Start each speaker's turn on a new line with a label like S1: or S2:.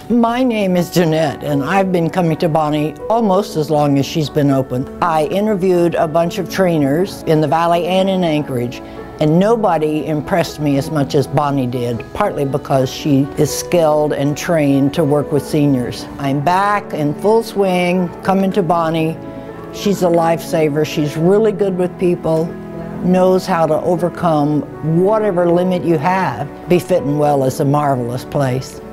S1: My name is Jeanette, and I've been coming to Bonnie almost as long as she's been open. I interviewed a bunch of trainers in the Valley and in Anchorage, and nobody impressed me as much as Bonnie did, partly because she is skilled and trained to work with seniors. I'm back in full swing, coming to Bonnie. She's a lifesaver. She's really good with people, knows how to overcome whatever limit you have. BFit and Well is a marvelous place.